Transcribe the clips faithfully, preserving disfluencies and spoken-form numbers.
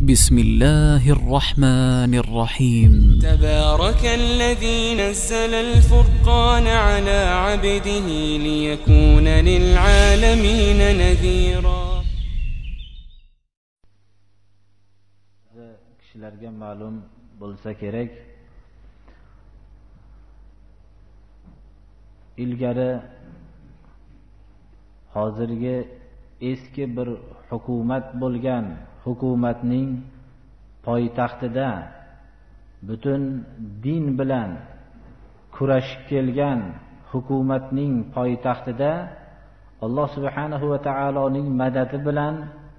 بسم الله الرحمن الرحيم تبارك الذي نزل الفرقان على عبده ليكون للعالمين نذيرا. Kishilarga ma'lum bo'lsa kerak, ilgari hozirgi eski bir hukumat bo'lgan hukumatning poytaxtida butun din bilan kurashib kelgan hukumatning poytaxtida Alloh subhanahu va taoloning madadi bilan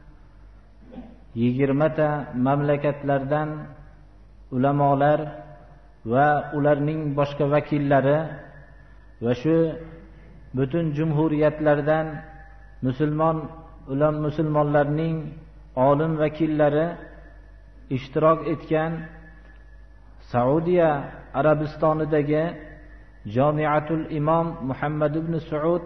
yigirmata mamlakatlardan ulamolar va ularning boshqa vakillari va shu butun jumhuriyatlardan musulmon ulam musulmonlarning olim vakillari ishtirok etgan Saudiya Arabistonidagi Jamiatul Imom Muhammad ibn Saud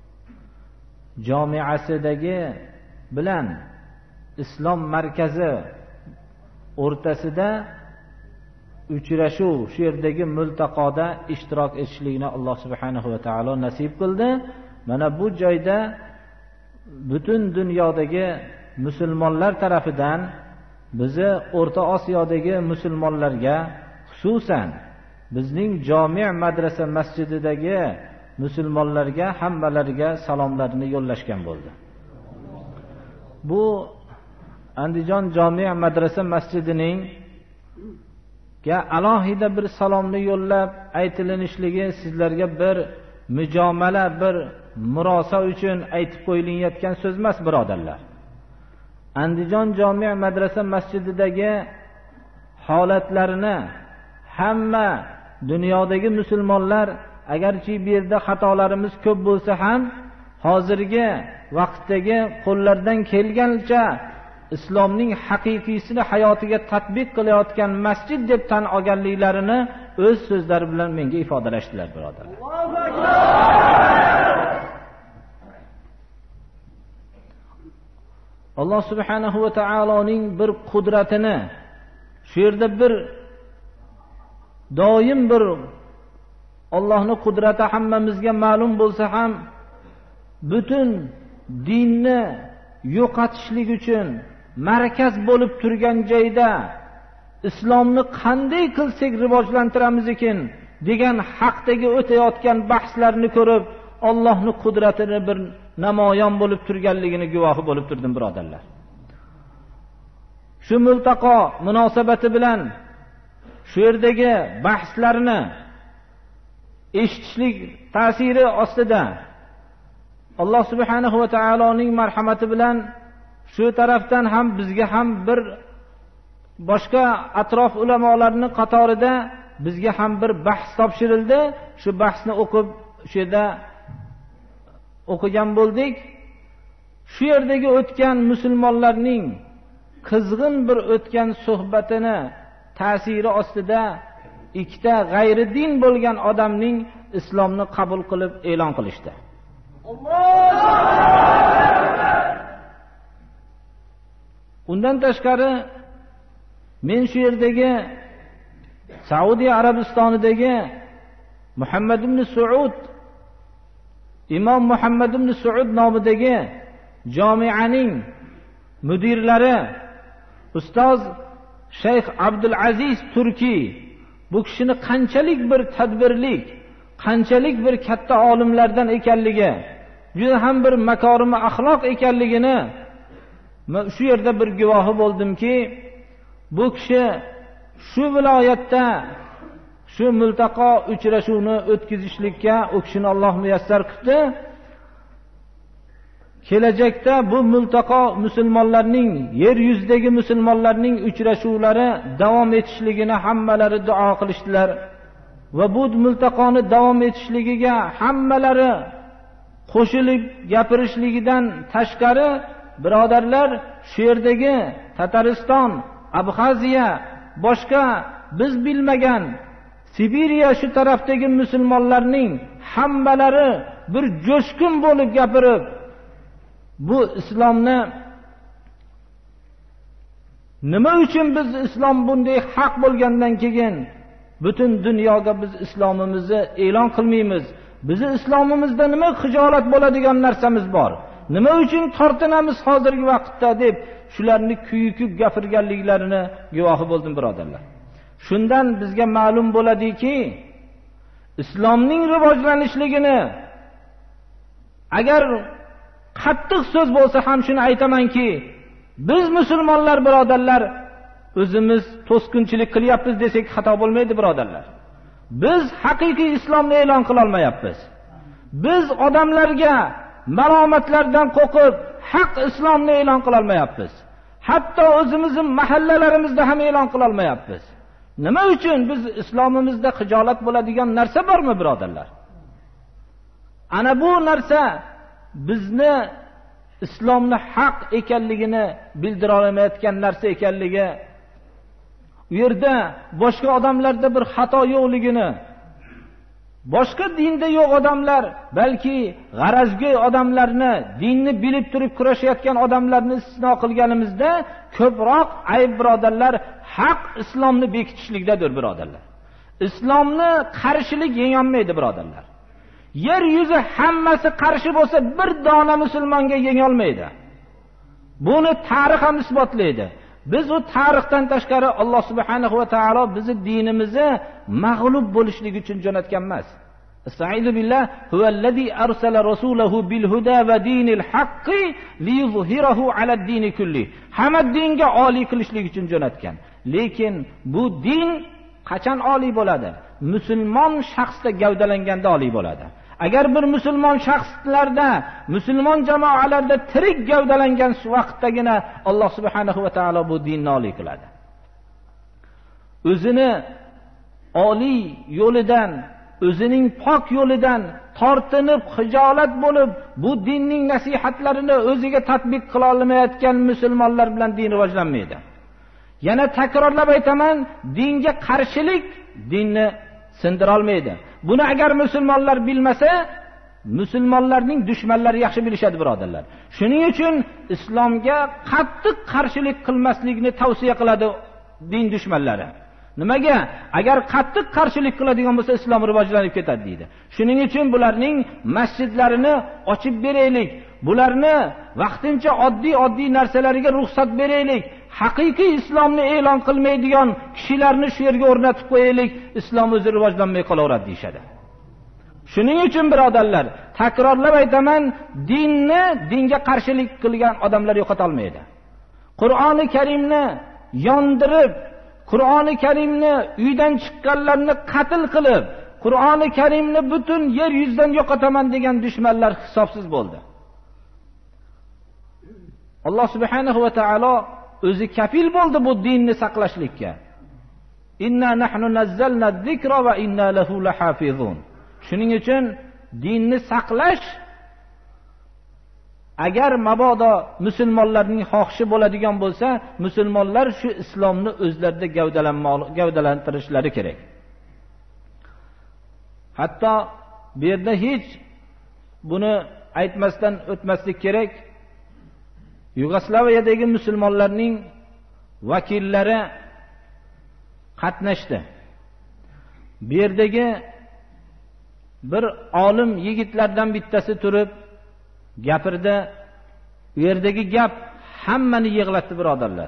jamiasidagi bilan Islom markazi o'rtasida uchrashuv, shu yerdagi multaqoda ishtirok etishlikni Alloh subhanahu va taolo nasib qildi. Mana bu joyda butun dunyodagi musulmonlar tarafidan bizi O'rta Osiyodagi musulmonlarga, xususan bizning Jami' madrasa masjididagi musulmonlarga hammalariga salomlarini yo'llashgan bo'ldi. Bu Andijon Jami' madrasa masjidining ga alohida bir salomni yo'llab aytilinishligi sizlarga bir mujomala, bir murosa uchun aytib qo'yilayotgan so'z emas, birodarlar. Andijon Jami' madrasa masjididagi holatlarini hamma dunyodagi musulmonlar, agarchi bu yerda xatolarimiz ko'p bo'lsa ham, hozirgi vaqtdagi qo'llardan kelgancha islomning haqiqiysini hayotiga tatbiq qilayotgan masjid deb tan olganliklarini o'z so'zlari bilan menga ifodalashdilar, birodarlar. Alloh subhanahu va taoloning bir qudratini shu yerda bir doim bir Allohning qudrati hammamizga ma'lum bo'lsa ham, butun dinni yo'qotishlik uchun markaz bo'lib turgan joyda islomni qanday qilsak rivojlantiramiz ekan degan haqdagi o'tayotgan bahslarni ko'rib, Allohning qudratini bir namoyon bo'lib turganligini guvohi bo'lib turdim, birodarlar. Shu multaqo munosabati bilan shu yerdagi bahslarni eshitishlik ta'siri ostida Alloh subhanahu va taoloning marhamati bilan shu tarafdan ham bizga ham bir boshqa atrof ulamolarning qatorida bizga ham bir bahs topshirildi. Shu bahsni o'qib shu yerda o'qigan bo'ldik. Shu yerdagi o'tgan musulmonlarning qizg'in bir o'tgan suhbatini ta'siri ostida ikkita g'ayri din bo'lgan odamning islomni qabul qilib e'lon qilishdi. Undan tashqari men shu yerdagi Saudiya Arabistonidagi Muhammad ibn Saud, Imom Muhammad ibn Saud nomidagi jamianing mudirlari ustoz Shayx Abdul Aziz Turki, bu kishini qanchalik bir tadbirlik, qanchalik bir katta olimlardan ekanligi, juda ham bir makorimi axloq ekanligini shu yerda bir guvohi bo'ldimki, bu kishi shu viloyatda shu multaqo uchrashuvini o'tkazishlikka u kishini Alloh muyassar qildi. Kelajakda bu multaqo musulmonlarning, yer yuzidagi musulmonlarning uchrashuvlari davom etishligini hammalari duo qilishdilar va bu multaqoni davom etishligiga hammalari qo'shilib gapirishligidan tashqari, birodarlar, shu yerdagi Tatariston, Abxaziya, boshqa biz bilmagan Sibiriya shu tarafdagi musulmonlarning hammalari bir jo'shqin bo'lib gapirib, bu islomni Nima uchun biz islom bunday haq bo'lgandan keyin butun dunyoga biz islomimizni e'lon qilmaymiz? Bizi islomimizda nima xijolat bo'ladigan narsamiz bor? Nima uchun tortinamiz hozirgi vaqtda deb shularni kuyikib gapirganliklarini guvohi bo'ldim, birodarlar. Shundan bizga ma'lum bo'ladiki, islomning rivojlanishligini agar qattiq so'z bo'lsa ham shuni aytamanki, biz musulmonlar birodarlar o'zimiz to'sqinchilik qilyapmiz desak xato bo'lmaydi, birodarlar. Biz haqiqiy islomni e'lon qila olmayapmiz. Biz odamlarga malomatlardan qo'rqib haq islomni e'lon qila olmayapmiz. Hatto o'zimizning mahallalarimizda ham e'lon qila olmayapmiz. Nima uchun? Biz islomimizda xijolat bo'ladigan narsa bormi, birodarlar? Ana bu narsa bizni islomni haq ekanligini bildira olmayotgan narsa ekanligi, u yerda boshqa odamlarda bir xato yo'qligini, boshqa dinda yo'q odamlar, balki g'arazgo'y odamlarni, dinni bilib turib kurashayotgan odamlarni istisno qilganimizda ko'proq ayb, birodarlar, haq islomni bekitishlikdadir, birodarlar. Islomni qarshilik yengolmaydi, birodarlar. Yer yuzi hammasi qarshi bo'lsa, bir dona musulmonga yenga olmaydi. Buni tarix ham isbotlaydi. Biz u tarixdan tashqari Alloh subhanahu va taolo bizni dinimizni mag'lub bo'lishlik uchun jo'natgan emas. Estaizu billah, huvallazi arsala rasulahu bil huda va dinil haqqi liyuzhirahu ala ad-din kulli. Hamma dinga oliy qilishlik uchun jo'natgan. Lekin bu din qachon oliy bo'ladi? Musulmon shaxsda gavdalanganda oliy bo'ladi. Agar bir musulmon shaxslarda, musulmon jamoalarda tirik gavdalangan vaqtdagina Alloh subhanahu va taolo bu dinni oliy qiladi. O'zini oliy yo'lidan, o'zining pok yo'lidan tortinib, xijolat bo'lib, bu dinning nasihatlarini o'ziga tatbiq qila olmayotgan musulmonlar bilan din rivojlanmaydi. Yana takrorlab aytaman, dinga qarshilik dinni sindira olmaydi. Buni agar musulmonlar bilmasa, musulmonlarning dushmanlari yaxshi bilishadi, birodarlar. Shuning uchun islomga qattiq qarshilik qilmaslikni tavsiya qiladi din dushmanlari. Nimaga? Agar qattiq qarshilik qiladigan bo'lsa, islom rivojlanib ketadi deydi. Shuning uchun bularning masjidlarini ochib beraylik. Bularni vaqtincha oddiy-oddiy narsalarga ruxsat beraylik. Haqiqiy islomni e'lon qilmaydigan kishilarni shu yerga o'rnatib qo'yaylik. Islom o'zi rivojlanmay qolaveradi deyshadi. Shuning uchun birodarlar, takrorlab aytaman, dinni, dinga qarshilik qilgan odamlar yo'qota olmaydi. Qur'oni Karimni yondirib, Qur'oni Karimni uydan chiqqanlarni qatl qilib, Qur'oni Karimni butun yer yuzidan yo'qotaman degan dushmanlar hisobsiz bo'ldi. Alloh subhanahu va taolo o'zi kafil bo'ldi bu dinni saqlashlikka. Inna nahnu nazzalna zikra va inna lahu lahafizun. Shuning uchun dinni saqlash, agar mabodo musulmonlarning xohishi bo'ladigan bo'lsa, musulmonlar shu islomni o'zlarida gavdalantirishlari kerak. Hatto bu yerda hech buni aytmasdan o'tmaslik kerak. Yugoslaviyadagi musulmonlarning vakillari qatnashdi. Bu yerdagi bir olim yigitlardan bittasi turib gapirdi. Bu yerdagi gap hammani yig'latdi, birodarlar.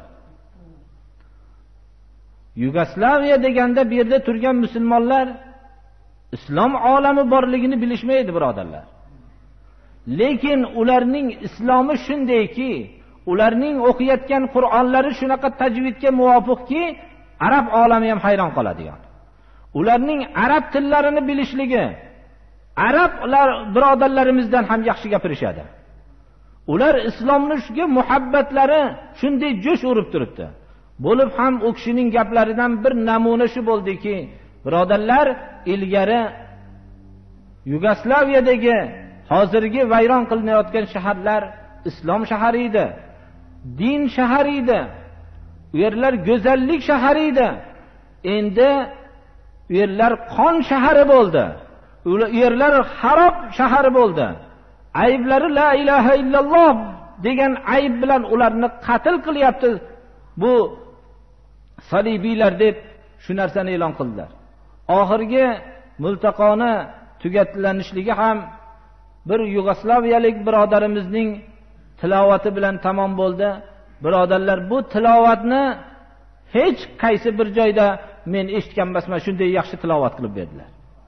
Yugoslaviya deganda bu yerda turgan musulmonlar islom olami borligini bilishmaydi, birodarlar. Lekin ularning islomi shundayki, ularning o'qiyotgan Qur'onlari shunaqa tajvidga muvofiqki, arab olami ham hayron qoladigan. Ularning arab tillarini bilishligi, arablar birodarlarimizdan ham yaxshi gapirishadi. Ular islomga muhabbatlari shunday jo'sh urib turibdi. Bo'lib ham u kishining gaplaridan bir namuna shu bo'ldiki, birodarlar, ilgari Yugoslaviyadagi hozirgi vayron qilinayotgan shaharlar islom shahari edi, din shahari edi, u yerlar go'zallik shahari edi. Endi u yerlar qon shahari bo'ldi. U yerlar harob shahari bo'ldi. Ayblari la ilaha illalloh degan ayb bilan ularni qatl qilyapti. bu salibiylar deb shu narsani e'lon qildilar. Oxirgi multaqoni tugatlanishligi ham bir yugoslaviyalik birodarimizning tilovati bilan tamom bo'ldi. Birodarlar, bu tilovatni hech qaysi bir joyda men eshitgan emasman, shunday yaxshi tilovat qilib berdilar.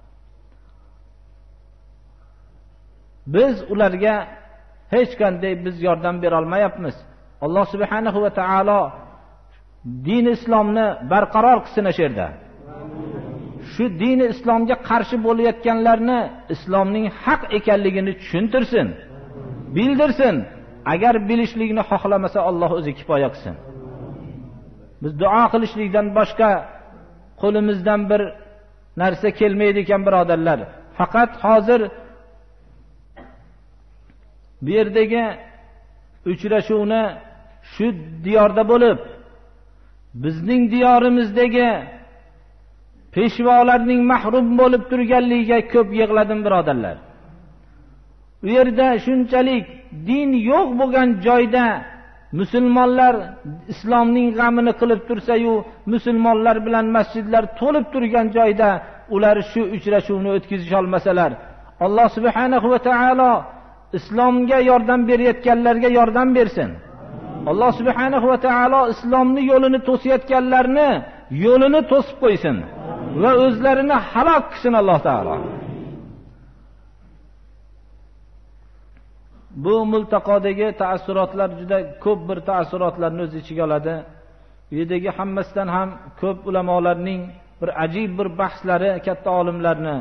Biz ularga hech qanday biz yordam bera olmayapmiz. Alloh subhanahu va taolo din islomni barqaror qilsin shu yerda. Shu din islomga qarshi bo'layotganlarni islomning haq ekanligini tushuntirsin, bildirsin. Agar bilishlikni xohlamasa Alloh o'zi kifoya qilsin. Biz duo qilishlikdan boshqa qo'limizdan bir narsa kelmaydi ekan birodarlar. Faqat hozir bu yerdagi uchrashuvni shu diyorda bo'lib, bizning diyorimizdagi peshvolarning mahrum bo'lib turganligiga ko'p yig'ladim birodarlar. U yerda shunchalik din yo'q bo'lgan joyda musulmonlar islomning g'amini qilib tursa-yu, musulmonlar bilan masjidlar to'lib turgan joyda ular shu uchrashuvni o'tkazish olmasalar, Alloh subhanahu va taolo islomga yordam berayotganlarga yordam bersin. Alloh subhanahu va taolo islomni yo'lini to'sayotganlarni yo'lini to'sib qo'ysin va o'zlarini halok qilsin Alloh taolo. Bu multaqodagi ta'assurotlar juda ko'p bir ta'assurotlarni o'z ichiga oladi. Bu yerdagi hammasidan ham ko'p ulamolarning bir ajib bir bahslari, katta olimlarni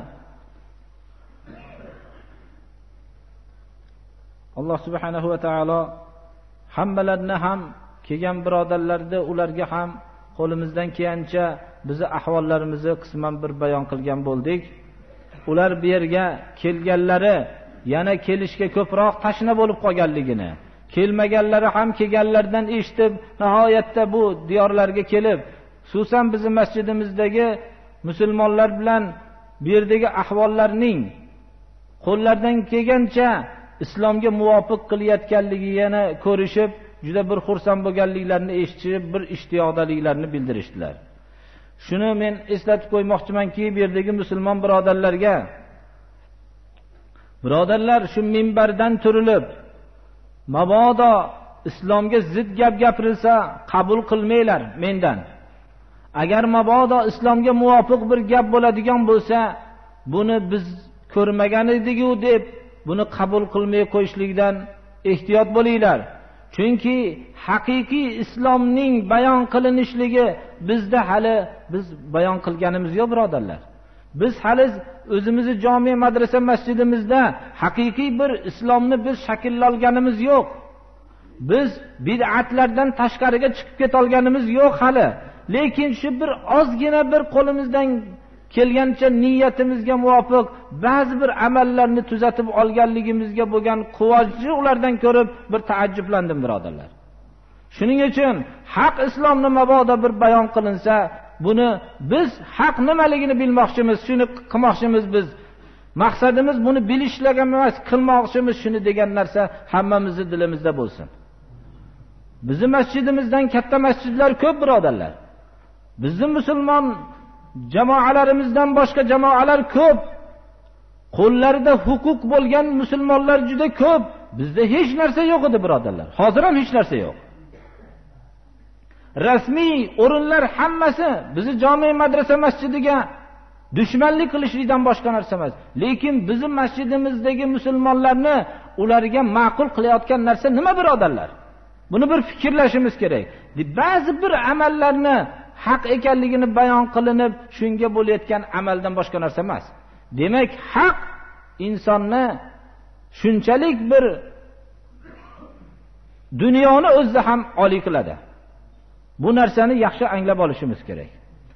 Alloh subhanahu va taolo hammalarni ham kelgan birodarlarni ularga ham qo'limizdan kelgancha bizi ahvollarimizni qisman bir bayon qilgan bo'ldik. Ular bu yerga kelganlari yana kelishga ko'proq tashna bo'lib qolganligini, kelmaganlari ham kelganlardan eshitib, nihoyatda bu diyorlarga kelib, xususan bizning masjidimizdagi musulmonlar bilan bu yerdagi ahvollarning qo'llaridan kelgancha islomga muvofiq qilayotganligi yana ko'rishib, juda bir xursand bo'lganliklarini eshitib, bir ishtiyoqdaliklarini bildirishdilar. Shuni men eslatib qo'ymoqchimanki, bu yerdagi musulmon birodarlarga, birodarlar, shu minbardan turilib, mabodo islomga zid gap gapirilsa qabul qilmanglar mendan. Agar mabodo islomga muvofiq bir gap bo'ladigan bo'lsa, buni biz ko'rmagan edik-ku deb buni qabul qilmay qo'yishlikdan ehtiyot bo'linglar. Chunki haqiqiy islomning bayon qilinishligi bizda hali biz bayon qilganimiz yo'q birodarlar. Biz hali o'zimizni jami madrasa masjidimizda haqiqiy bir islomni biz shakllanganimiz yo'q. Biz bid'atlardan tashqariga chiqib keta olganimiz yo'q hali. Lekin shu bir ozgina bir qo'limizdan kelgancha niyatimizga muvofiq ba'zi bir amallarni tuzatib olganligimizga bo'lgan quvonchni ulardan ko'rib bir taajjublandim birodarlar. Shuning uchun haq islomni mabodo bir bayon qilinsa, buni biz haq nimaligini bilmoqchimiz, shuni qilmoqchimiz biz. Maqsadimiz buni bilishlarga emas, qilmoqchimiz shuni degan narsa hammamizning dilimizda bo'lsin. Bizning masjidimizdan katta masjidlar ko'p birodarlar. Bizning musulmon jamoalarimizdan boshqa jamoalar ko'p. Qo'llarida huquq bo'lgan musulmonlar juda ko'p. Bizda hech narsa yo'q edi birodarlar. Hozir ham hech narsa yo'q. Rasmiy o'rinlar hammasi bizni jami madrasa masjidiga dushmanlik qilishlikdan boshqa narsa emas. Lekin bizning masjidimizdagi musulmonlarni ularga ma'qul qilayotgan narsa nima birodarlar? Buni bir fikrlashimiz kerak. Ba'zi bir amallarni haq ekanligini bayon qilinib, shunga bo'layotgan amaldan boshqa narsa emas. Demak, haq insonni shunchalik bir dunyoni o'zida ham oliy qiladi. Bu narsani yaxshi anglab olishimiz kerak.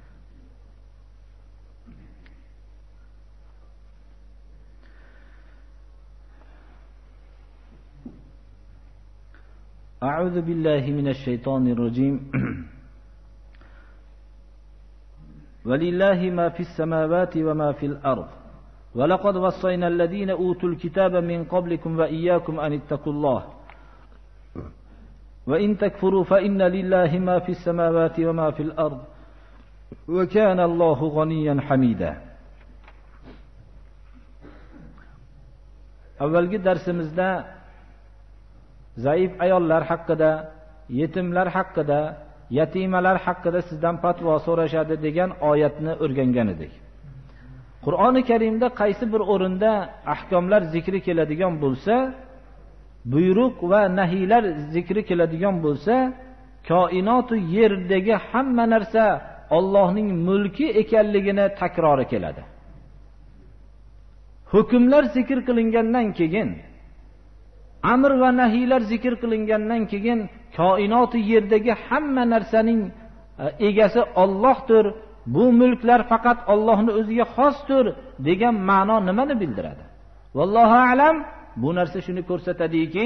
A'udhu billahi minash shaytonir rojim. ولله ما في السماوات وما في الأرض ولقد وصينا الذين أوتوا الكتاب من قبلكم وإياكم أن اتقوا الله va in takfuru fa inna lillahi ma fis samawati va ma fil ard va kana Allohu g'aniyan hamida. Avvalgi darsimizda zaif ayollar haqida, yetimlar haqida, yatimalar haqida sizdan fatvo so'rashadi degan oyatni o'rgangan edik. Qur'oni Karimda qaysi bir o'rinda ahkomlar zikri keladigan bo'lsa, buyruq va nahiylar zikri keladigan bo'lsa, koinotu yerdagi hamma narsa Allohning mulki ekanligini takrori keladi. Hukmlar zikr qilingandan keyin, amr va nahiylar zikr qilingandan keyin koinot yerdagi hamma narsaning egasi Allohdir. Bu mulklar faqat Allohning o'ziga xosdir degan ma'no nimani bildiradi? Vallohu a'lam, bu narsa shuni ko'rsatadiki,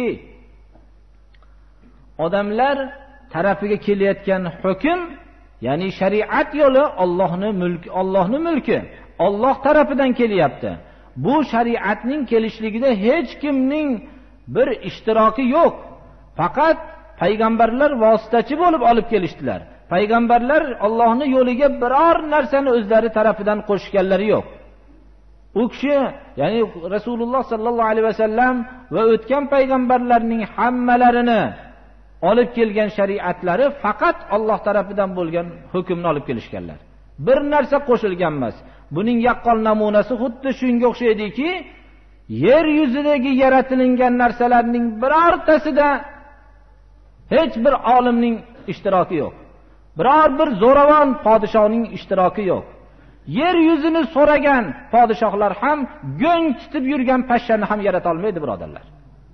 odamlar tarafiga kelayotgan hukm, ya'ni shariat yo'li Allohning mulki, Allohning mulki, Alloh tarafidan kelyapti. Bu shariatning kelishligida hech kimning bir ishtiroki yo'q. Faqat payg'ambarlar vositachi bo'lib olib kelishdilar. Payg'ambarlar Allohning yo'liga biror narsani o'zlari tarafidan qo'shganlari yo'q. U kishi, ya'ni Rasululloh sallallohu alayhi vasallam va o'tgan payg'ambarlarning hammalarini olib kelgan shariatlari faqat Alloh tarafidan bo'lgan hukmni olib kelishganlar. Bir narsa qo'shilgan emas. Buning yaqqol namunasi xuddi shunga o'xshaydiki, yer yuzidagi yaratilgan narsalarning birortasida hech bir olimning ishtiroki yo'q. Biror bir zo'ravon podshohning ishtiroki yo'q. Yer yuzini so'ragan podshohlar ham go'ng tutib yurgan pashshani ham yarata olmaydi, birodarlar.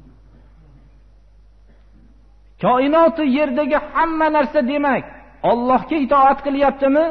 Koinoti yerdagi hamma narsa demak Allohga itoat qilyaptimi?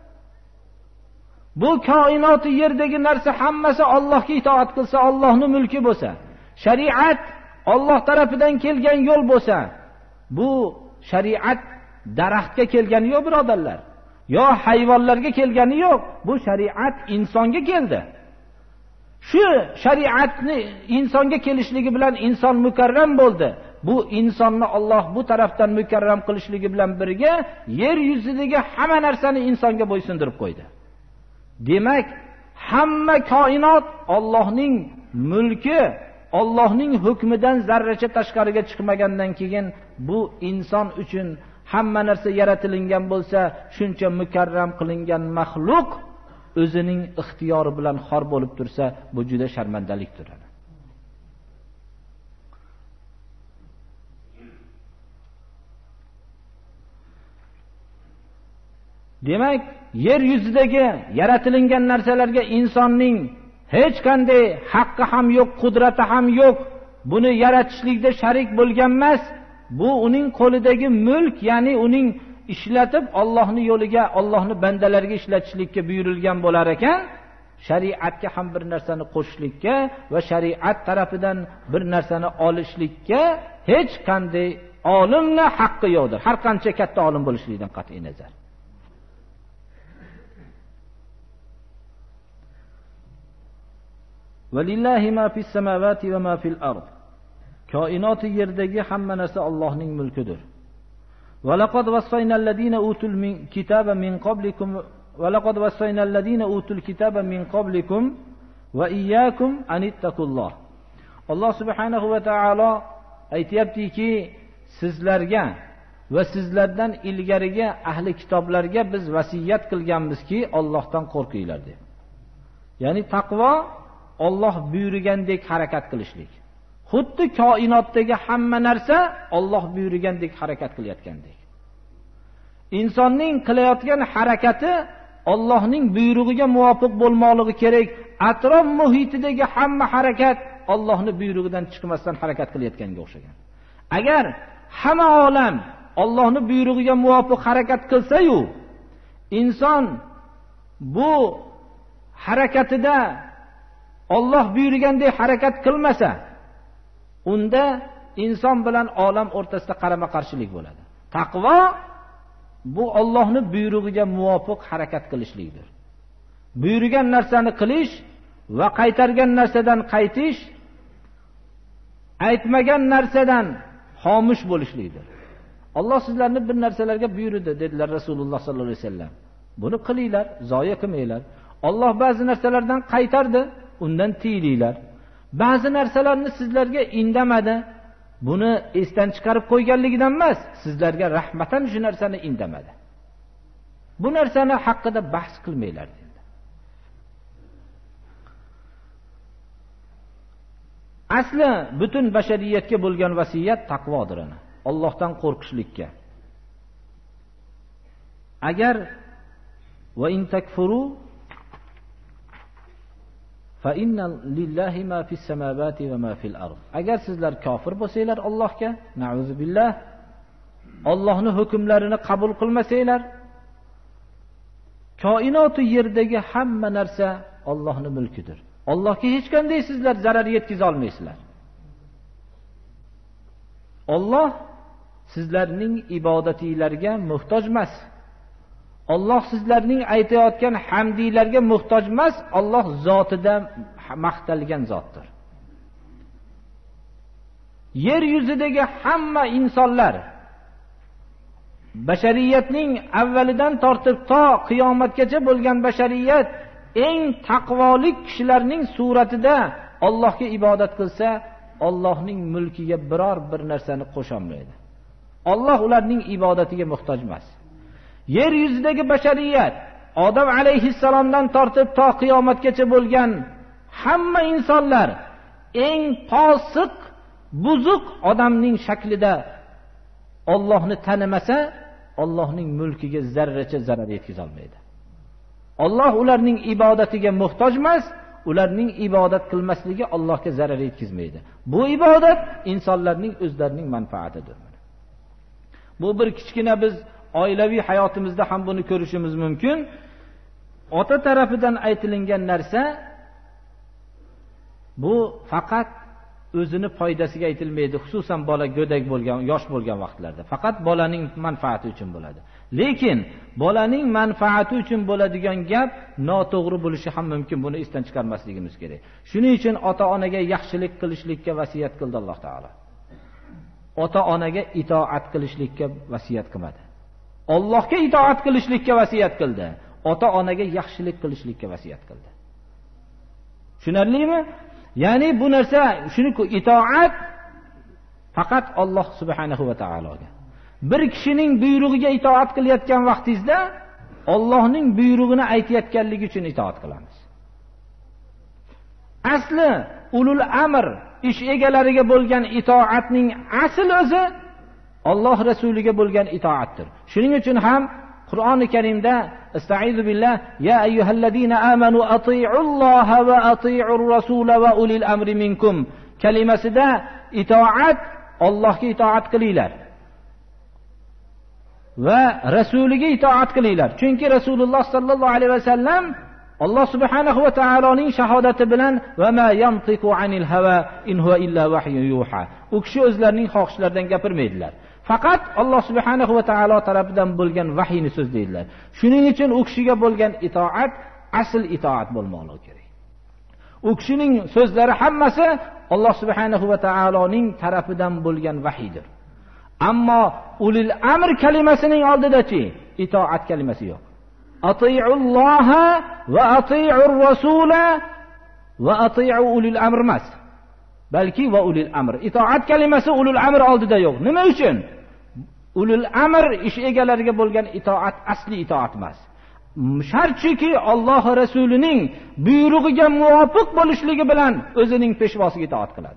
Bu koinoti yerdagi narsa hammasi Allohga itoat qilsa, Allohning mulki bo'lsa, shariat Alloh tarafidan kelgan yo'l bo'lsa, bu shariat daraxtga kelgani yo'q, birodarlar. Yo hayvonlarga kelgani yo'q. Bu shariat insonga keldi. Shu shariatni insonga kelishligi bilan inson mukarram bo'ldi. Bu insonni Alloh bu tarafdan mukarram qilishligi bilan birga yer yuzidagi hamma narsani insonga bo'ysundirib qo'ydi. Demak, hamma koinot Allohning mulki, Allohning hukmidan zarracha tashqariga chiqmagandan keyin bu inson uchun hamma narsa yaratilgan bo'lsa, shuncha mukarram qilingan maxluq o'zining ixtiyori bilan xor bo'lib tursa, bu juda sharmandalikdir. Demak, yer yuzidagi yaratilgan narsalarga insonning hech qanday haqqi ham yo'q, qudrati ham yo'q. Buni yaratishlikda sharik bo'lgan emas. Bu uning qo'lidagi mulk, ya'ni uning ishlatib Allohning yo'liga, Allohning bandalariga ishlatishlikka buyurilgan bo'lar ekan, shariatga ham bir narsani qo'shishlikka va shariat tarafidan bir narsani olishlikka hech qanday olimning haqqi yo'qdir. Har qancha katta olim bo'lishligidan qat'iy nazar. Valillahi ma fis samawati va ma fil ard. Koinoti yerdagi hamma narsa Allohning mulkidir. Va laqad vassayna allazina utul kitaba min qablikum va laqad vassayna allazina utul kitaba min qablikum va iyyakum an ittaqulloh. Alloh subhanahu va taolo aytayaptiki, sizlarga va sizlardan ilgariga ahli kitoblarga biz vasiyat qilganmizki, Allohdan qo'rqinglar deb. Ya'ni taqvo Alloh buyurgandek harakat qilishlik. Xuddi koinotdagi hamma narsa Alloh buyurgandek harakat qilayotgandek. Insonning qilayotgan harakati Allohning buyrug'iga muvofiq bo'lmoqligi kerak. Atrof muhitidagi hamma harakat Allohning buyrug'idan chiqmasdan harakat qilayotganga o'xshagan. Agar hamma olam Allohning buyrug'iga muvofiq harakat qilsa-yu, inson bu harakatida Alloh buyurgandek harakat qilmasa, unda inson bilan olam o'rtasida qarama-qarshilik bo'ladi. Taqvo bu Allohning buyrug'iga muvofiq harakat qilishlikdir. Buyurgan narsani qilish va qaytargan narsadan qaytish, aytmagan narsadan xomush bo'lishlikdir. Alloh sizlarni bir narsalarga buyurdi dedilar Rasululloh sallallohu alayhi vasallam. Buni qilinglar, zoya qilmanglar. Alloh ba'zi narsalardan qaytardi, undan tiyilinglar. Ba'zi narsalarni sizlarga indamadi. Buni esdan chiqarib qo'yganligidan emas, sizlarga rahmatan shu narsani indamadi. Bu narsani haqida bahs qilmanglar dedi. Asli butun bashariyatga bo'lgan vasiyat taqvodir ana. Allohdan qo'rqishlikka. Agar va in takfuru fa inna lillahi ma fis samawati va ma fil ard. Agar sizlar kofir bo'lsanglar Allohga, na'uzu billah, Allohning hukmlarini qabul qilmasanglar, koinot yerdagi hamma narsa Allohning mulkidir. Allohga hech qanday sizlar zarar yetkiza olmaysizlar. Alloh sizlarning ibodatinglarga muhtoj emas. Alloh sizlarning aytayotgan hamdiylarga muhtoj emas. Alloh zotida maqtalgan zotdir. Yer yuzidagi hamma insonlar, bashariyatning avvalidan tortib to qiyomatgacha bo'lgan bashariyat eng taqvolik kishilarning suratida Allohga ibodat qilsa, Allohning mulkiga biror bir narsani qo'sha olmaydi. Alloh ularning ibodatiga muhtoj emas. Yer yuzidagi bashariyat, Odam alayhissalomdan tortib to qiyomatgacha bo'lgan hamma insonlar eng posiq, buzuq odamning shaklida Allohni tanimasa, Allohning mulkiga zarracha zarar yetkiza olmaydi. Alloh ularning ibodatiga muhtoj emas, ularning ibodat qilmasligi Allohga zarar yetkazmaydi. Bu ibodat insonlarning o'zlarining manfaatidir. Bu bir kichkina biz oilaviy hayotimizda ham buni ko'rishimiz mumkin. Ota tarafidan aytilingan narsa bu faqat o'zini foydasiga aytilmaydi, xususan bola go'dak bo'lgan, yosh bo'lgan vaqtlarda. Faqat bolaning manfaati uchun bo'ladi. Lekin bolaning manfaati uchun bo'ladigan gap noto'g'ri bo'lishi ham mumkin. Buni esdan chiqarmasligimiz kerak. Shuning uchun ota-onaga yaxshilik qilishlikka vasiyat qildi Alloh taolo. Ota-onaga itoat qilishlikka vasiyat qilmadi. Allohga itoat qilishlikka vasiyat qildi. Ota-onaga yaxshilik qilishlikka vasiyat qildi. Tushunarlimi? Ya'ni bu narsa, shuni itoat faqat Alloh subhanahu va taologa. Bir kishining buyrug'iga itoat qilayotgan vaqtingizda Allohning buyrug'ini aytayotganligi uchun itoat qilamiz. Asli ulul amr, ish egalariga bo'lgan itoatning asl o'zi Alloh rasuliga bo'lgan itoatdir. Shuning uchun ham Qur'oni Karimda Estaizu billah ya ayyuhallazina amanu ati'ullaha va ati'ur rasula va ulil amri minkum kalimasida itoat, Allohga itoat qilinglar va rasuliga itoat qilinglar. Chunki Rasululloh sallallohu alayhi vasallam Alloh subhanahu va taoloning shahodati bilan va ma yantiqu anil hawa in huwa illa vahyun yuha. U kishi o'zlarining xohishlaridan gapirmaydilar. Faqat Alloh subhanahu va taolo tarafidan bo'lgan vahiyni so'zlaydilar. Shuning uchun u kishiga bo'lgan itoat asl itoat bo'lmoqligi kerak. U kishining so'zlari hammasi Alloh subhanahu va taoloning tarafidan bo'lgan vahiydir. Ammo ulil amr kalimasining oldidachi itoat kalimasi yo'q. Ati'ulloha va ati'ur rasula va ati'u ulil amr emas. Balki va ulil amr. Itoat kalimasi ulul amr oldida yo'q. Nima uchun? Ulul amr ish egalariga bo'lgan itoat asli itoat emas. Shartki Alloh rasulining buyrug'iga muvofiq bo'lishligi bilan o'zining peshvosiga itoat qiladi.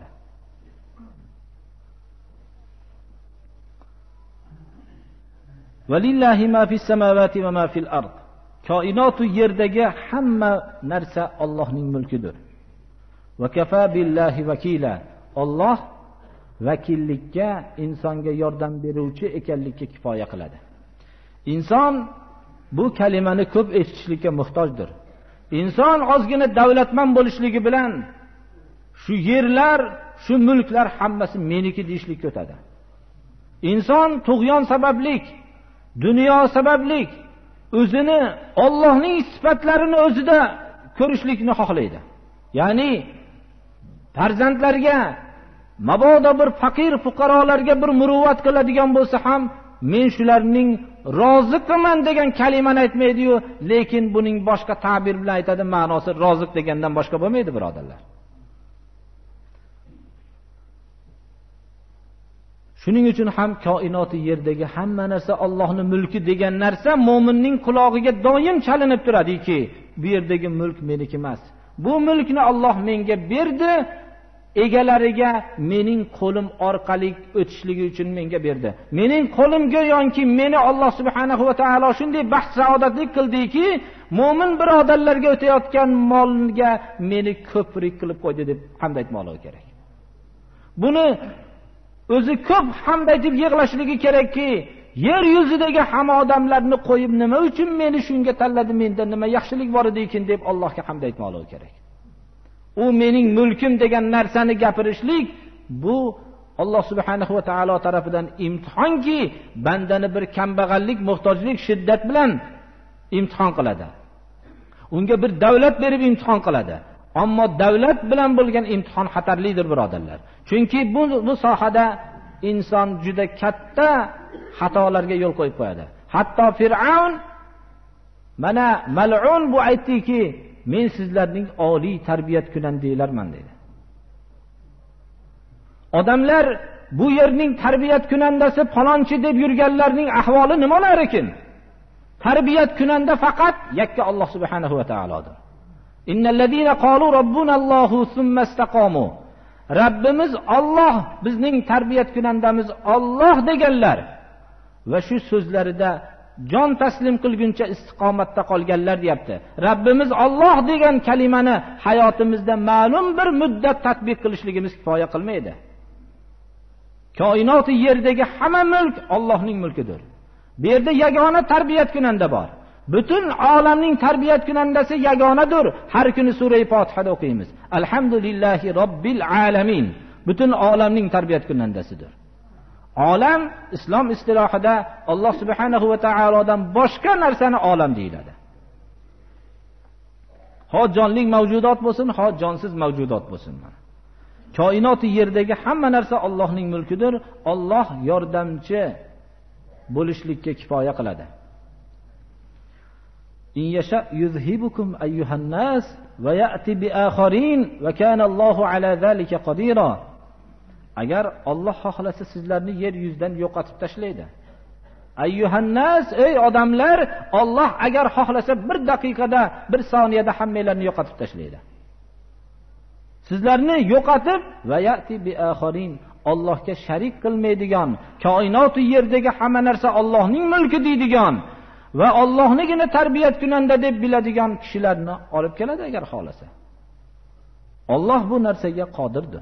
Valillahi ma fis samawati va ma fil ard. Koinot yerdagi hamma narsa Allohning mulkidir. Va kafa billahi vakila. Alloh vakillikka, insonga yordam beruvchi ekanlikka kifoya qiladi. Inson bu kalimani ko'p eshitishlikka muhtojdir. Inson ozgina davlatman bo'lishligi bilan shu yerlar, shu mulklar hammasi meniki deyishlikka o'tadi. Inson tug'yon sabablik, dunyo sabablik o'zini Allohning sifatlarini o'zida ko'rishlikni xohlaydi. Ya'ni farzandlarga, mabodo bir faqir fuqarolarga bir muruvvat qiladigan bo'lsa ham men shularning roziqiman degan kalimani aytmaydi-yu, lekin buning boshqa ta'bir bilan aytadi, ma'nosi roziq degandan boshqa bo'lmaydi, birodarlar. Shuning uchun ham koinoti yerdagi hamma narsa Allohning mulki degan narsa mo'minning quloqiga doim chalinib turadiki, bu yerdagi mulk meniki emas. Bu mulkni Alloh menga berdi, egalariga mening qo'lim orqali o'tishligi uchun menga berdi. Mening qo'lim go'yoki meni Alloh subhanahu va taolo shunday baxt saodatli qildiki, mo'min birodarlarga o'tayotgan molga meni ko'prik qilib qo'ydi deb hamd aytmoqligi kerak. Buni o'zi ko'p hamd aytib yig'lashligi kerakki, yer yuzidagi hamma odamlarni qo'yib nima uchun meni shunga tanladi, menda nima yaxshilik bor ekan deb Allohga hamd aytmoqligi kerak. U mening mulkim degan narsani gapirishlik, bu Alloh subhanahu va taolo tarafidan imtihonki, bandani bir kambag'allik, muhtojlik, shiddat bilan imtihon qiladi. Unga bir davlat berib imtihon qiladi. Ammo davlat bilan bo'lgan imtihon xatarlidir, birodarlar. Chunki bu bu sohada inson juda katta xatolarga yo'l qo'yib qo'yadi. Hatto Fir'aun mana mal'un bu aytdiki, men sizlarning oliy tarbiyat kunandanglarman dedi. Odamlar bu yerning tarbiyat kunandasi falonchi deb yurganlarning ahvoli nimalar ekan? Tarbiyat kunanda faqat yakka Alloh subhanahu va taolodir. Innallazina qalu robbunallohu summa istaqamu. Rabbimiz Alloh, bizning tarbiyat kunandamiz Alloh deganlar va shu so'zlarida jon taslim qilguncha istiqomatda qolganlar deyapti. Rabbimiz Alloh degan kalimani hayotimizda ma'lum bir muddat tatbiq qilishligimiz kifoya qilmaydi. Koinot yerdagi hamma mulk Allohning mulkidir. Bu yerda yagona tarbiyat kunanda bor. Butun olamning tarbiyat kunandasi yagonadir. Har kuni sura Fotihada o'qiymiz. Alhamdulillahi robbil alamin. Butun olamning tarbiyat kunandasidir. Olam islom istilohida Alloh subhanahu va taolodan boshqa narsani olam deyiladi. Ho jonli mavjudot bo'lsin, ho jonsiz mavjudot bo'lsin. Koinot yerdagi hamma narsa Allohning mulkidir. Alloh yordamchi bo'lishlikka kifoya qiladi. In yasha yuzhibukum ayyuhan nas va ya'ti bi akharin va kana Allohu ala zalika qadira. Agar Alloh xohlasa sizlarni yer yuzidan yo'qotib tashlaydi. Ayyuhan nas, ey odamlar, Alloh agar xohlasa bir daqiqada, bir soniyada hammalarini yo'qotib tashlaydi. Sizlarni yo'qotib va ya'ti bi akharin, Allohga sharik qilmaydigan, koinot yerdagi hamma narsa Allohning mulki deydigan va Allohnigina tarbiyat kunanda deb biladigan kishilarni olib keladi agar xohlasa. Alloh bu narsaga qodirdir.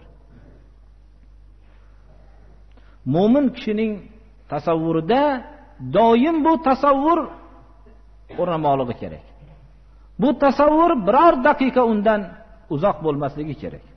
Mo'min kishining tasavvurida doim bu tasavvur o'rnamoqligi kerak. Bu tasavvur biror daqiqa undan uzoq bo'lmasligi kerak.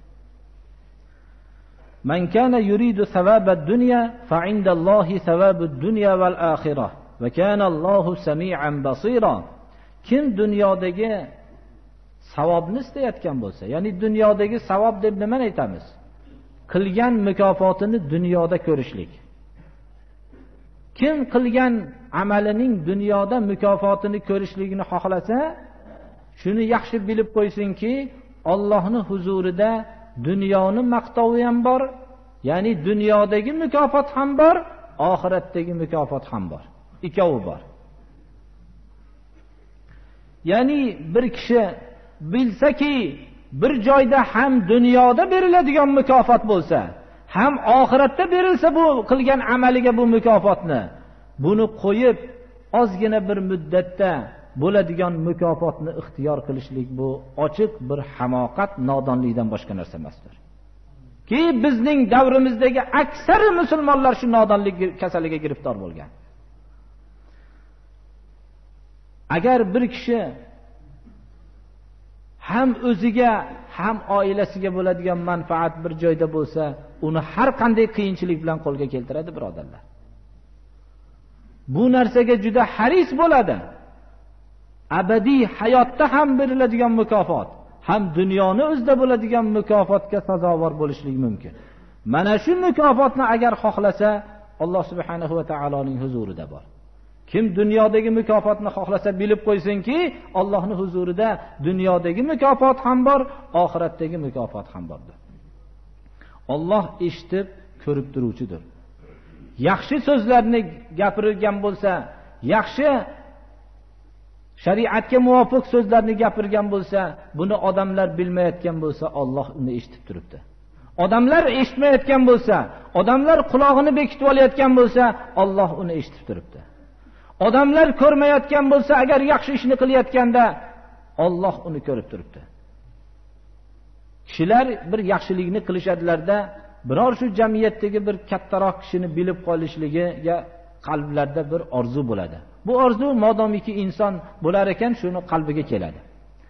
Man kana yuridu savabad dunya fa indallohi savabud dunya val akhirah va kana Allohu sami'an basira. Kim dunyodagi savobni istayotgan bo'lsa, ya'ni dunyodagi savob deb nima aytamiz? Qilgan mukofotini dunyoda ko'rishlik. Kim qilgan amalining dunyoda mukofotini ko'rishligini xohlasa, shuni yaxshi bilib qo'ysinki, Allohning huzurida dunyoni maqtovi ham bor, ya'ni dunyodagi mukofot ham bor, oxiratdagi mukofot ham bor. Ikkovi bor. Ya'ni bir kishi bilsaki, bir joyda ham dunyoda beriladigan mukofot bo'lsa, ham oxiratda berilsa bu qilgan amaliga bu mukofotni, buni qo'yib ozgina bir muddatda bo'ladigan mukofotni ixtiyor qilishlik bu ochiq bir hamoqat, nodonlikdan boshqa narsa emasdir. Ki bizning davrimizdagi aksar musulmonlar shu nodonlik kasaliga giriftor bo'lgan. Agar bir kishi ham o'ziga ham oilasiga bo'ladigan manfaat bir joyda bo'lsa, uni har qanday qiyinchilik bilan qo'lga keltiradi, birodarlar. Bu narsaga juda haris bo'ladi. Abadiy hayotda ham beriladigan mukofot, ham dunyoni o'zida bo'ladigan mukofotga sazovor bo'lishlik mumkin. Mana shu mukofotni agar xohlasa, Alloh subhanahu va taoloning huzurida bor. Kim dunyodagi mukofotni xohlasa bilib qo'ysinki, Allohning huzurida dunyodagi mukofot ham bor, oxiratdagi mukofot ham bordir. Alloh eshitib, ko'rib turuvchidir. Yaxshi so'zlarni gapirgan bo'lsa, yaxshi shariatga muvofiq so'zlarni gapirgan bo'lsa, buni odamlar bilmayotgan bo'lsa, Alloh uni eshitib turibdi. Odamlar eshitmayotgan bo'lsa, odamlar quloqini bekitib olayotgan bo'lsa, Alloh uni eshitib turibdi. Odamlar ko'rmayotgan bo'lsa, agar yaxshi ishni qilayotganda, Alloh uni ko'rib turibdi. Kishilar bir yaxshilikni qilishadilarda, biror shu jamiyatdagi bir kattaroq kishini bilib qolishligiga qalblarda bir orzu bo'ladi. Bu orzu modomiki inson bo'lar ekan, shuni qalbiga keladi.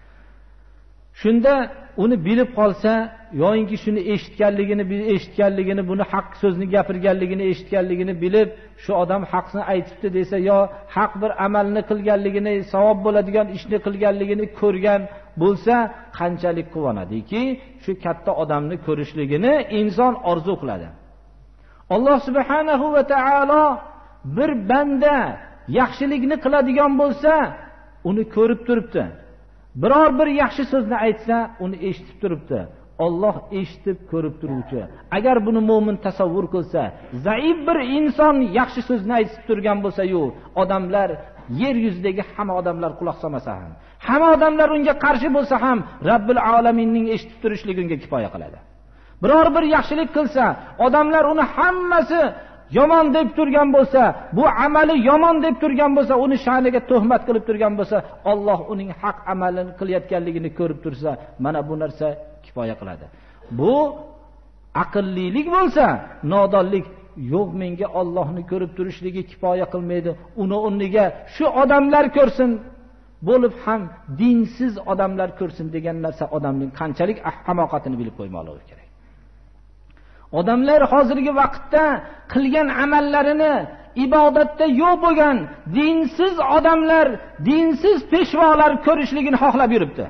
Shunda uni bilib qolsa, yo'inki shuni eshitganligini, eshitganligini, buni haq so'zni gapirganligini, eshitganligini bilib, shu odam haqni aytibdi desa, yo haq bir amalni qilganligini, savob bo'ladigan ishni qilganligini ko'rgan bo'lsa, qanchalik quvonadiki, shu katta odamni ko'rishligini inson orzu qiladi. Alloh subhanahu va taolo bir banda yaxshilikni qiladigan bo'lsa, uni ko'rib turibdi. Biror bir yaxshi so'zni aytsa, uni eshitib turibdi. Alloh eshitib, ko'rib turuvchi. Agar buni mu'min tasavvur qilsa, zaif bir inson yaxshi so'zni aytib turgan bo'lsa, yu odamlar, yer yuzidagi hamma odamlar quloq solmasa ham, hamma odamlar unga qarshi bo'lsa ham, Robbil alaminning eshitib turishligi unga kifoya qiladi. Biror bir yaxshilik qilsa, odamlar uni hammasi yomon deb turgan bo'lsa, bu amali yomon deb turgan bo'lsa, uni sha'niga tuhmat qilib turgan bo'lsa, Alloh uning haq amalini qilayotganligini ko'rib tursa, mana bu narsa kifoya qiladi. Bu aqllilik bo'lsa, nodonlik yo'q, menga Allohni ko'rib turishligi kifoya qilmaydi. Uni o'rniga shu odamlar ko'rsin, bo'lib ham dinsiz odamlar ko'rsin degan narsa odamning qanchalik hamoqatini bilib qo'ymoqligi kerak. Odamlar hozirgi vaqtda qilgan amallarini ibodatda yo'q bo'lgan dinsiz odamlar, dinsiz peshvolar ko'rishligini xohlab yuribdi.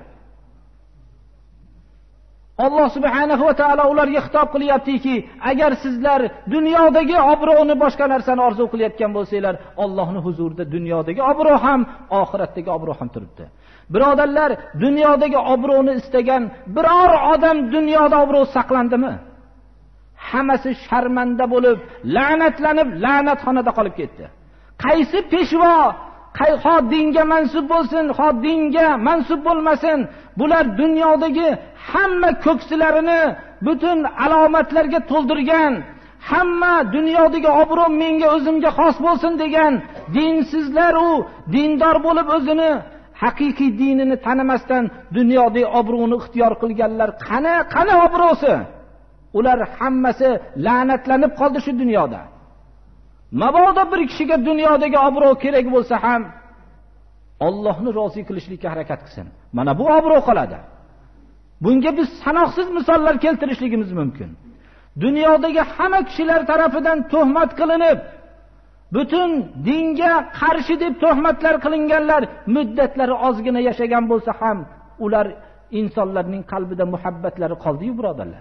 Alloh subhanahu va taolo ularga xitob qilyaptiki, agar sizlar dunyodagi obro'ni boshqa narsani orzu qilayotgan bo'lsanglar, Allohning huzurida dunyodagi obro' ham, oxiratdagi obro' ham turibdi. Birodarlar, dunyodagi obro'ni istagan biror odam dunyoda obro' saqlandimi? Hammasi sharmanda bo'lib, la'natlanib, la'natxonada qolib ketdi. Qaysi peshvo, qayho dinga mansub bo'lsin, ho dinga mansub bo'lmasin, bular dunyodagi hamma ko'ksilarini butun alomatlarga to'ldirgan, hamma dunyodagi obro' menga o'zimga xos bo'lsin degan dinsizlar, u dindor bo'lib o'zini haqiqiy dinini tanimasdan dunyodagi obro'ni ixtiyor qilganlar qani, qani obro'si? Ular hammasi la'natlanib qoldi shu dunyoda. Mabodo bir kishiga dunyodagi obro' kerak bo'lsa ham, Allohni rozi qilishlikka harakat qilsin. Mana bu obro' qoladi. Bunga biz sanoqsiz misollar keltirishligimiz mumkin. Dunyodagi hamma kishilar tarafidan tuhmat qilinib, butun dinga qarshi deb tuhmatlar qilinganlar muddatlari ozgina yashagan bo'lsa ham, ular insonlarning qalbida muhabbatlari qoldi-yu, birodarlar.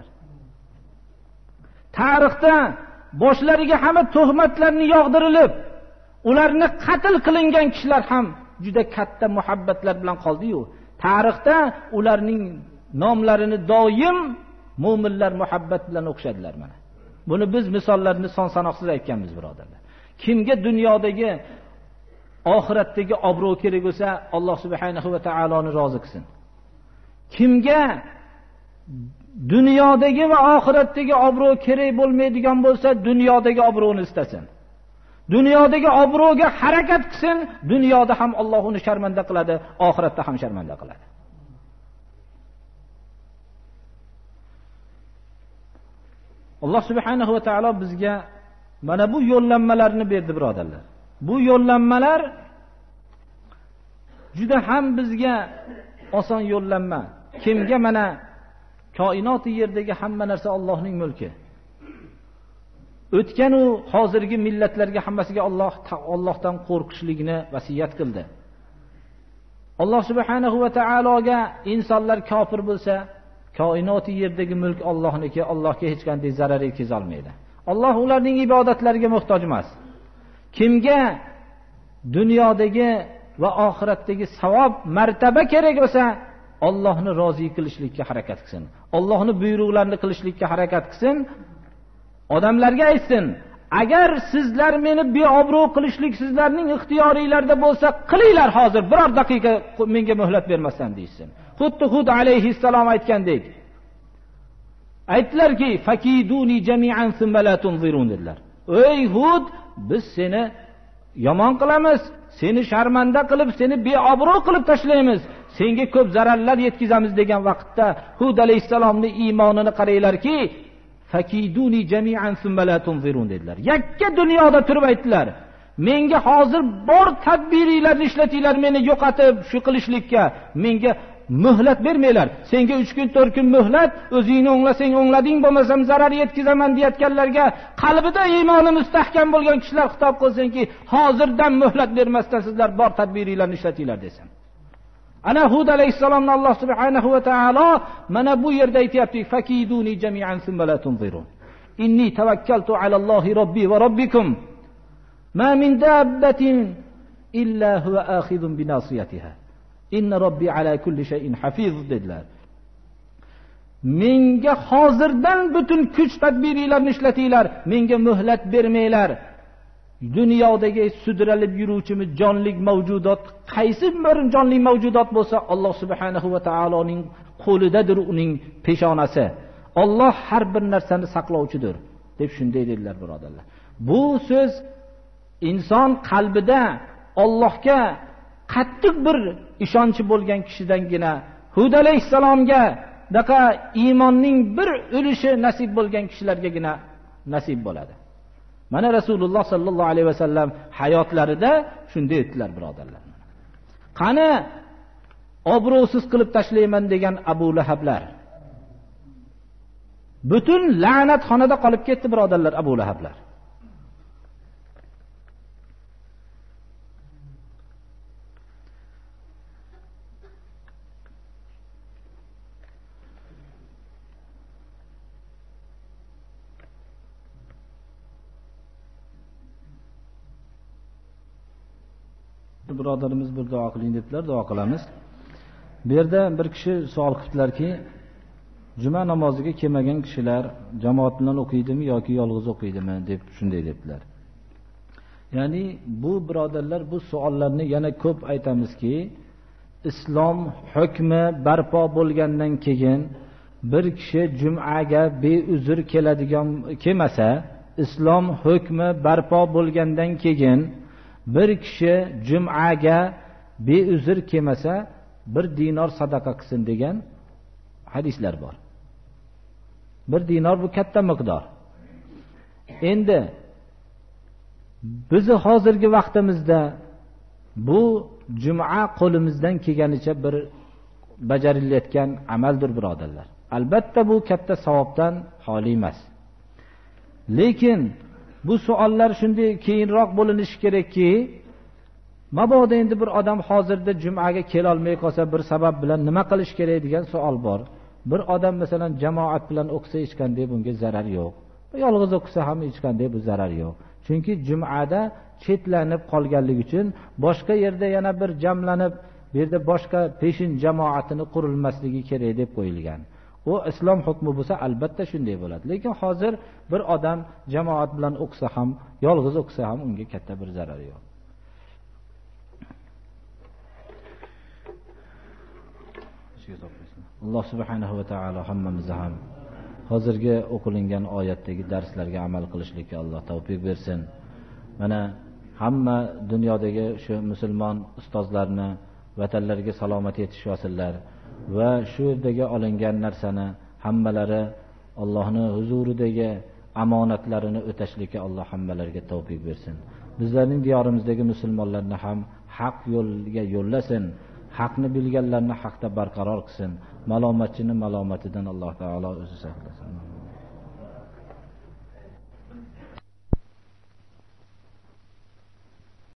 Tarixda boshlariga hamma tuhmatlarni yog'dirilib, ularni qatl qilingan kishilar ham juda katta muhabbatlar bilan qoldi-yu. Tarixda ularning nomlarini doim mu'minlar muhabbat bilan o'qishadilar mana. Buni biz misollarni son sanoqsiz aytganmiz, birodarlar. Kimga dunyodagi, oxiratdagi obro' kerak bo'lsa, Alloh subhanahu va taoloni rozi qilsin. Kimga dunyodagi va oxiratdagi obro' kerak bo'lmaydigan bo'lsa, dunyodagi obro'ni istasin. Dunyodagi obro'ga harakat qilsin, dunyoda ham Alloh uni sharmanda qiladi, oxiratda ham sharmanda qiladi. Alloh subhanahu va taolo bizga mana bu yo'llanmalarni berdi, birodarlar. Bu yo'llanmalar juda ham bizga oson yo'llanma. Kimga mana koinoti yerdagi hamma narsa Allohning mulki. O'tgan u hozirgi millatlarga hammasiga Alloh Allohdan qo'rqishlikni vasiyat qildi. Alloh subhanahu va taologa insonlar kofir bo'lsa, koinoti yerdagi mulk Allohniki, Allohga hech qanday zarar yetkaza olmaydi. Alloh ularning ibodatlariga muhtoj emas. Kimga dunyodagi va oxiratdagi savob, martaba kerak bo'lsa, Allohni rozi qilishlikka harakat qilsin. Allohning buyruqlarini qilishlikka harakat qilsin. Odamlarga aytsin, agar sizlar meni beobro' qilishlik sizlarning ixtiyoringlarda bo'lsa, qilinglar hozir, biror daqiqa menga muhlat bermasdan deysin. Xuddi Hud alayhissalom aytgandek. Aytdilarki, fakiduni jami'an thumma la tunzirun dedilar. Ey Hud, biz seni yomon qilamiz, seni sharmanda qilib, seni beobro' qilib tashlaymiz, senga ko'p zararlar yetkazamiz degan vaqtda Hud alayhissalomning iymonini qaranglarki, fakiduni jami'an thumma la tunzirun dedilar. Yakka dunyoda turib aytdilar, menga hozir bor tadbiringlarni ishlatinglar, meni yo'qotib shu qilishlikka, menga muhlat bermanglar. Senga uch kun to'rt kun muhlat, o'zingni o'nglasang o'nglading, bo'lmasam zarar yetkazaman deyotganlarga qalbida iymoni mustahkam bo'lgan kishilar xitob qilsinki, hozirdan muhlat bermasdan sizlar bor tadbiringlarni ishlatinglar desin. Ana Hud alayhissalomni Alloh subhanahu va taolo mana bu yerda aytayapti, fakiduni jami'an thumma la tunzirun. Inni tawakkaltu ala Allohi robbi va robbikum. Ma min dabbatin illa huwa akhidun bi nasiyatiha. Inna robbi ala kulli shay'in hafiz dedilar. Menga hozirdan butun kuch tadbiringlarni ishlatinglar, menga muhlat bermanglar. Dunyodagi sudralib yuruvchimi jonli mavjudot, qaysi bir jonli mavjudot bo'lsa, Alloh subhanahu va taoloning qo'lidadir uning peshonasi. Alloh har bir narsani saqlovchidir deb shunday dedilar birodarlar. Bu so'z inson qalbida Allohga qattiq bir ishonchi bo'lgan kishidangina, Hud alayhissalomga daqa iymonning bir ulushi nasib bo'lgan kishilargagina nasib bo'ladi. Mana Rasululloh sallallohu alayhi vasallam hayotlarida shunday etdilar birodarlar. Qani obro'siz qilib tashlayman degan Abu Lahablar. Butun la'nat xonada qolib ketdi birodarlar Abu Lahablar. Birodarimiz bir duo qiling debdilar, duo qilamiz. Bu yerda bir kishi savol qildilarki, juma namoziga kelmagan kishilar jamoat bilan o'qiydimi yoki yolg'iz o'qiydimi deb shunday debdilar. Ya'ni bu birodarlar bu savollarni yana ko'p aytamizki, islom hukmi barpo bo'lgandan keyin bir kishi jumaga beuzr keladigan kelmasa, islom hukmi barpo bo'lgandan keyin bir kishi jumaga beuzr kelmasa, bir dinor sadaqa qilsin degan hadislar bor. Bir dinor bu katta miqdor. Endi bizni hozirgi vaqtimizda bu juma qo'limizdan kelganicha bir bajarilayotgan amaldir birodarlar. Albatta bu katta savobdan xoli emas. Lekin bu savollar shunday keyinroq bo'linishi kerakki, mabodo endi bir odam hozirda jumaga kela olmay qolsa, bir sabab bilan nima qilish kerak degan savol bor. Bir odam masalan jamoat bilan o'qisa hech qanday bunga zarar yo'q. Yolg'iz o'qisa ham hech qanday bu zarar yo'q. Chunki jumada chetlanib qolganligi uchun boshqa yerda yana bir jamlanib, bu yerda boshqa peshin jamoatini qurilmasligi kerak deb qo'yilgan. O islom hukmi bo'lsa albatta shunday bo'ladi. Lekin hozir bir odam jamoat bilan o'qisa ham, yolg'iz o'qisa ham unga katta bir zarar yo'q. Alloh subhanahu va taolo hammamizga ham hozirgi o'qilingan oyatdagi darslarga amal qilishlikka Alloh tavfiq bersin. Mana hamma dunyodagi shu musulmon ustozlarni vatanlariga salomat yetishvasinlar va shu yerdagi olingan narsani hammalari Allohning huzuridagi omonatlarini o'tashlikka Alloh hammalariga tavfiq bersin. Bizlarning diyorimizdagi musulmonlarni ham haq yo'lga yo'llasin. Haqni bilganlarni haqda barqaror qilsin. Malomatchini malomatidan Alloh taolo o'zi saqlasin.